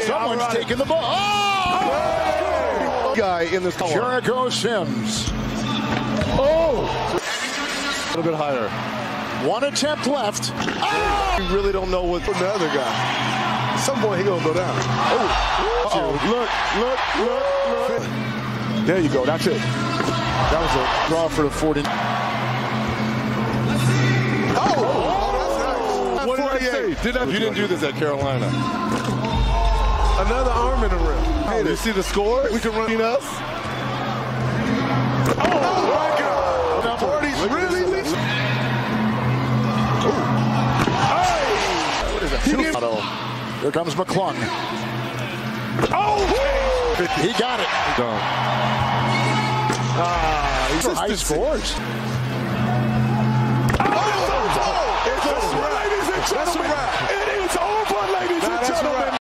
Someone's taking the ball. Oh! Guy in this Jericho Sims. Oh! A little bit higher. One attempt left. Oh! You really don't know what the other guy. At some point, he gonna go down. Oh! Look. There you go. That's it. That was a draw for the 40. What did I say? You didn't do this at Carolina. Another arm in the rim. Hey, you see the score? We can run us. Oh my God! 40's really? What is that? Here comes McClung. Oh! He got it. He's high scores. It's a wrap. It is.